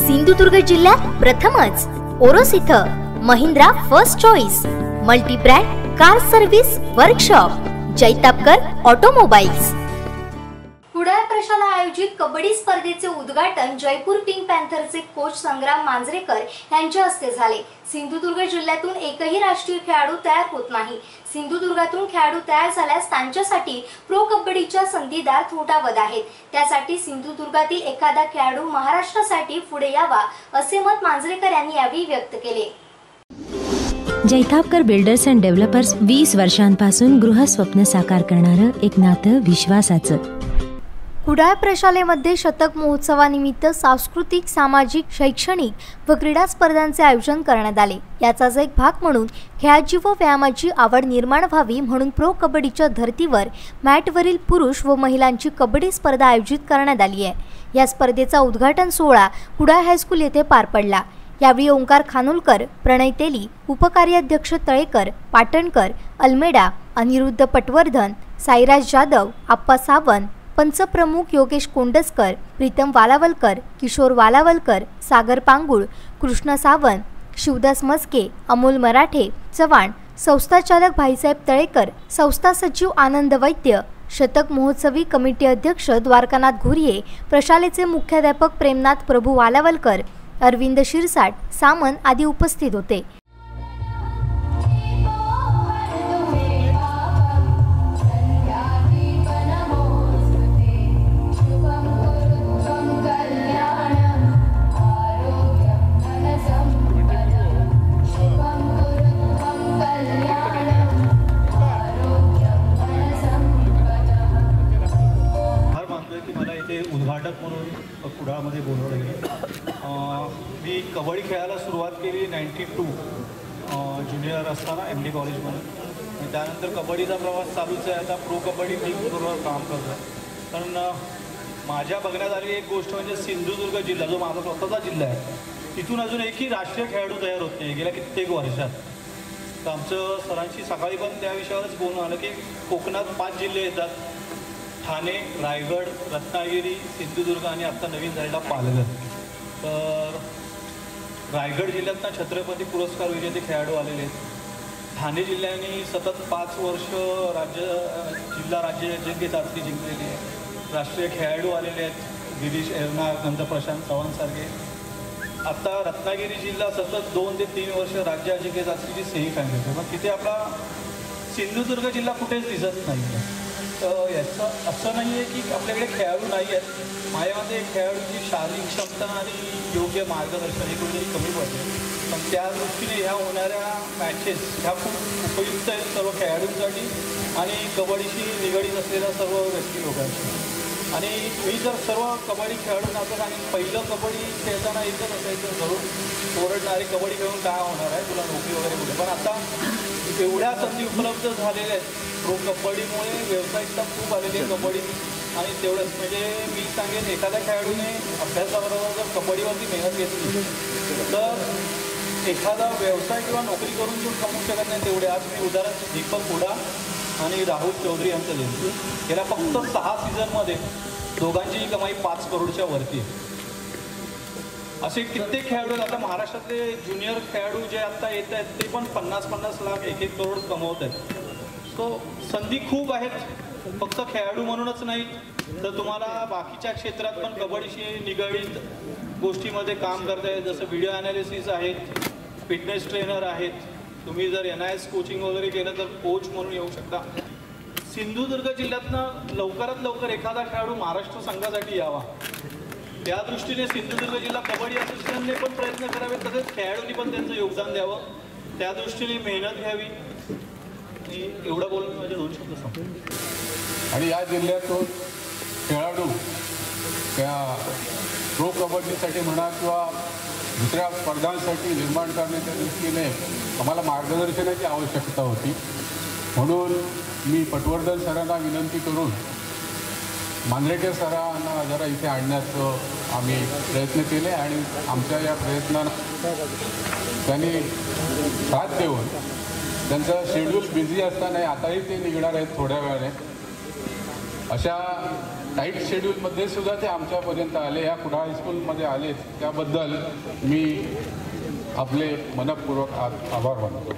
सिंधुदुर्ग जिल्ह्यात प्रथमच ओरोस इथं Mahindra first choice multi brand car service workshop Jaitapkar automobiles. Kudal प्रशाला आयोजित कबड्डी स्पर्धेचे उद्घाटन जयपूर पिंक पॅन्थरचे कोच संग्राम मांजरेकर यांच्या हस्ते झाले। सिंधुदुर्ग जिल्ह्यातून एकही राष्ट्रीय खेळाडू तयार होत नाही। सिंधुदुर्गातून खेळाडू तयार झाल्यास त्यांच्यासाठी प्रो कबड्डीच्या संधीदार थोटावत आहेत। त्यासाठी सिंधुदुर्गातील एखादा खेळाडू महाराष्ट्रासाठी पुढे यावा असे मत मांजरेकर यांनी यावेळी व्यक्त केले। जैतापकर बिल्डर्स अँड डेव्हलपर्स 20 वर्षांपासून गृहस्वप्न साकार करणारं एक नातं विश्वासाचं। कुडाळ प्रशालेमध्ये शतक महोत्सवानिमित्त सांस्कृतिक, सामाजिक, शैक्षणिक व क्रीडा स्पर्धांचे आयोजन करण्यात आले। याचाच एक भाग म्हणून खेळाची व व्यायामाची आवड निर्माण व्हावी म्हणून प्रो कबड्डीच्या धर्तीवर मॅटवरील पुरुष व महिलांची कबड्डी स्पर्धा आयोजित करण्यात आली आहे। या स्पर्धेचा उद्घाटन सोहळा कुडाळ हायस्कूल येथे पार पडला। यावेळी ओंकार खानोलकर, प्रणय तेली, उपकार्याध्यक्ष तळेकर, पाटणकर, अल्मेडा, अनिरुद्ध पटवर्धन, साईराज जाधव, आप्पा सावंत, पंचप्रमुख योगेश कोंडसकर, प्रीतम वालावलकर, किशोर वालावलकर, सागर पांगुळ, कृष्ण सावंत, शिवदास मस्के, अमोल मराठे चव्हाण, संस्थाचालक भाईसाहेब तळेकर, संस्था सचिव आनंद वैद्य, शतक महोत्सवी कमिटी अध्यक्ष द्वारकानाथ घुरिये, प्रशालेचे मुख्याध्यापक प्रेमनाथ प्रभू वालावलकर, अरविंद शिरसाट, सामंत आदी उपस्थित होते। उद्घाटक म्हणून कुडाळमध्ये बोलवलं गेलं। मी कबड्डी खेळायला सुरुवात केली 92 ज्युनियर असताना MD कॉलेजमध्ये, आणि त्यानंतर कबड्डीचा प्रवास चालूच आहे। आता प्रो कबड्डी लीगबरोबर काम करतो आहे। कारण माझ्या बघण्यात आलेली एक गोष्ट म्हणजे सिंधुदुर्ग जिल्हा जो माझा स्वतःचा जिल्हा आहे, तिथून अजून एकही राष्ट्रीय खेळाडू तयार होत नाही गेल्या कित्येक वर्षात। तर आमचं सरांशी सकाळी पण त्या विषयावरच बोलणं आलं की कोकणात 5 जिल्हे येतात, ठाणे, रायगड, रत्नागिरी, सिंधुदुर्ग आणि आत्ता नवीन झालेला पालघर। तर रायगड जिल्ह्यातनं छत्रपती पुरस्कार विजेते खेळाडू आलेले आहेत। ठाणे जिल्ह्याने सतत 5 वर्ष जिल्हा राज्य अजिंक्य चाचणी जिंकलेली आहे। राष्ट्रीय खेळाडू आलेले आहेत, गिरीश एरनार, नंतर प्रशांत चव्हाणसारखे। आत्ता रत्नागिरी जिल्हा सतत 2 ते 3 वर्ष राज्य अजिंक्य चाचणीची सेमीफायनल आहे। मग तिथे आपला सिंधुदुर्ग जिल्हा कुठेच दिसत नाही। तर याचं असं नाही आहे की आपल्याकडे खेळाडू नाही आहेत, माझ्यामध्ये खेळाडूची शारीरिक क्षमता आणि योग्य मार्गदर्शन हे कुठेतरी कमी पडते। पण त्या दृष्टीने ह्या होणाऱ्या मॅचेस ह्या खूप उपयुक्त आहेत सर्व खेळाडूंसाठी आणि कबड्डीशी निगडीत असलेल्या सर्व व्यक्ती लोकांशी। आणि मी जर सर्व कबड्डी खेळाडूंना असं आणि पहिलं कबड्डी खेळताना एकच असायचं, जरूर ओरडणारे कबड्डी खेळून काय होणार आहे, तुला नोकरी वगैरे कुठे। पण आता एवढ्या संधी उपलब्ध झालेल्या आहेत प्रो कबड्डीमुळे, व्यावसायिकता खूप आलेली आहे कबड्डी। आणि तेवढंच म्हणजे मी सांगेन, एखाद्या खेळाडूने अभ्यासाबरोबर जर कबड्डीवरती मेहनत घेतली तर एखादा व्यवसाय किंवा नोकरी करून पण कमवू शकत नाही तेवढे। आज मी उदाहरण दीपक हुडा आणि राहुल चौधरी यांचं देतो। गेल्या फक्त 6 सीझनमध्ये दोघांचीही कमाई 5 करोडच्या वरती आहे। असे कित्येक खेळाडू आता महाराष्ट्रातले ज्युनियर खेळाडू जे आता येत आहेत ते पण 50-50 लाख 1-1 करोड कमवत आहेत। तो संधी खूप आहेत, फक्त खेळाडू म्हणूनच नाही तर तुम्हाला बाकीच्या क्षेत्रात पण कबड्डीशी निगडीत गोष्टीमध्ये काम करता येईल। जसं व्हिडिओ ॲनालिसिस आहेत, फिटनेस ट्रेनर आहेत, तुम्ही जर NIS कोचिंग वगैरे केलं तर कोच म्हणून येऊ शकता। सिंधुदुर्ग जिल्ह्यातनं लवकरात लवकर एखादा खेळाडू महाराष्ट्र संघासाठी यावा, त्या दृष्टीने सिंधुदुर्ग जिल्हा कबड्डी असोसिएशनने पण प्रयत्न करावे, तसेच खेळाडूंनी पण त्यांचं योगदान द्यावं, त्या दृष्टीने मेहनत घ्यावी। एवढं बोलून माझे 2 शब्द संपले। आणि या जिल्ह्यातून खेळाडू त्या प्रो कबड्डीसाठी म्हणा किंवा दुसऱ्या स्पर्धांसाठी निर्माण करण्याच्या दृष्टीने आम्हाला मार्गदर्शनाची आवश्यकता होती। म्हणून मी पटवर्धन सरांना विनंती करून मांजरेकर सरांना जरा इथे आणण्याचं आम्ही प्रयत्न केले आणि आमच्या या प्रयत्नांना त्यांनी साथ देऊन त्यांचं शेड्यूल बिझी असताना आताही ते निघणार आहेत थोड्या वेळाने, अशा टाईट शेड्यूलमध्ये सुद्धा ते आमच्यापर्यंत आले, या कुडाळ हायस्कूलमध्ये आले, त्याबद्दल मी आपले मनपूर्वक आभार मानतो.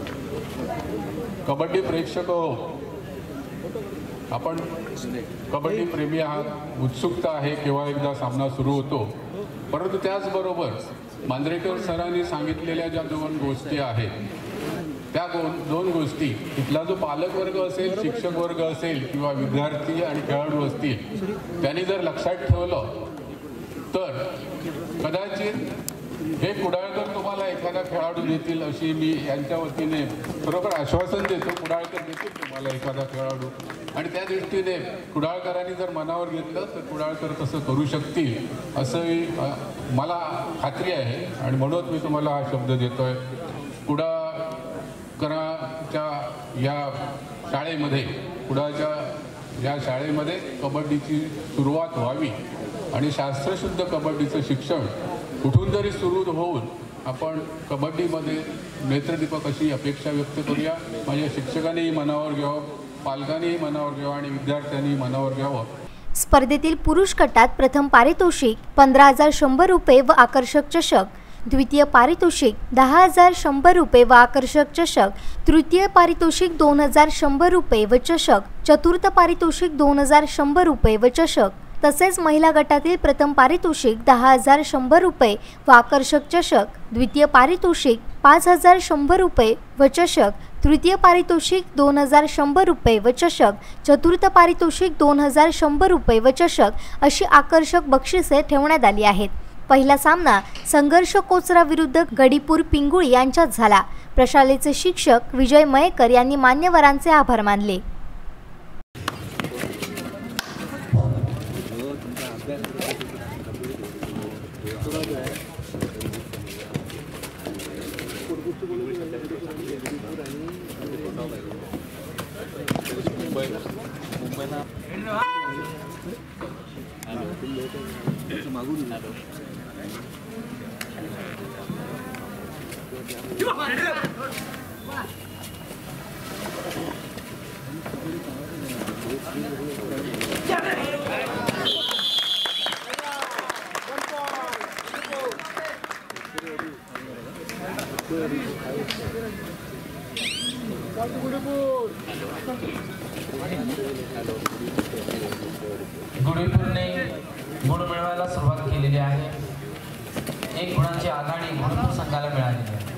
कबड्डी प्रेक्षक हो, आपण कबड्डी प्रेमी आहात, उत्सुकता आहे केव्हा एकदा सामना सुरू होतो. परंतु त्याचबरोबर मांजरेकर सरांनी सांगितलेल्या ज्या 2 गोष्टी आहेत, त्या दोन गोष्टी इथला जो पालकवर्ग असेल, शिक्षक वर्ग असेल किंवा विद्यार्थी आणि खेळाडू असतील, त्यांनी जर लक्षात ठेवलं तर कदाचित हे कुडाळकर तुम्हाला एखादा खेळाडू देतील अशी मी यांच्या वतीने खरोखर आश्वासन देतो. कुडाळकर देतील तुम्हाला एखादा खेळाडू, आणि त्या दृष्टीने कुडाळकरांनी जर मनावर घेतलं तर कुडाळकर तसं करू शकतील असंही मला खात्री आहे. आणि म्हणून मी तुम्हाला हा शब्द देतोय. कुडाळकरांच्या या शाळेमध्ये, कुडाळच्या या शाळेमध्ये कबड्डीची सुरुवात व्हावी आणि शास्त्रशुद्ध कबड्डीचं शिक्षण कुठून जरी सुरू होऊन आपण कबड्डीमध्ये नेत्रदीपक अशी अपेक्षा व्यक्त करूया. माझ्या शिक्षकांनीही मनावर घ्यावं, पालकांनीही मनावर घ्यावं आणि विद्यार्थ्यांनी मनावर घ्यावं. स्पर्धेतील पुरुष गटात प्रथम पारितोषिक 15,100 रुपये व आकर्षक चषक, द्वितीय पारितोषिक 10,100 रुपये व आकर्षक चषक, तृतीय पारितोषिक 2,100 रुपये व चषक, चतुर्थ पारितोषिक 2,100 रुपये व चषक, तसेच महिला गटातील प्रथम पारितोषिक 10,100 रुपये व आकर्षक चषक, द्वितीय पारितोषिक 5,100 रुपये व चषक, तृतीय पारितोषिक 2,100 रुपये व चषक, चतुर्थ पारितोषिक 2,100 रुपये व चषक अशी आकर्षक बक्षिसे ठेवण्यात आली आहेत. पहिला सामना संघर्ष कोचरा विरुद्ध गडीपूर पिंगुळी यांच्यात झाला. प्रशालेचे शिक्षक विजय मयेकर यांनी मान्यवरांचे आभार मानले. गुडीपूरने गुण मिळवायला सुरुवात केलेली आहे. 1 गुणांची आघाडी गुडीपूर संघाला मिळालेली आहे.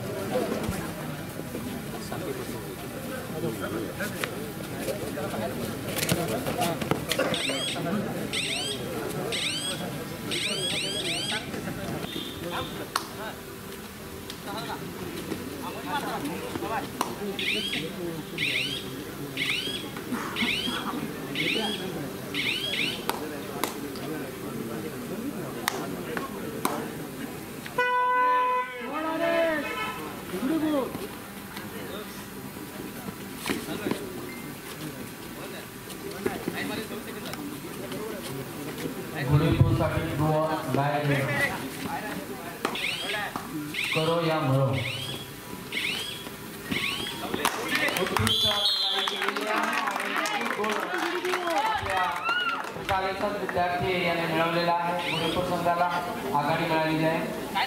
गुडीपूरसाठी दुआ गायले करो या मरो. शाळेचा विद्यार्थी याने मिळवलेला आहे. गुडीपूर संघाला आघाडी मिळालेली आहे.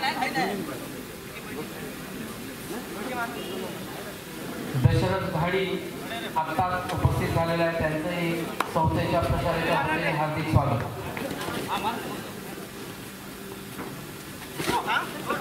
दशरथ घाडी आत्ताच उपस्थित झालेले आहे. त्यांचंही संस्थेच्या प्रशालेच्या वतीने हार्दिक स्वागत.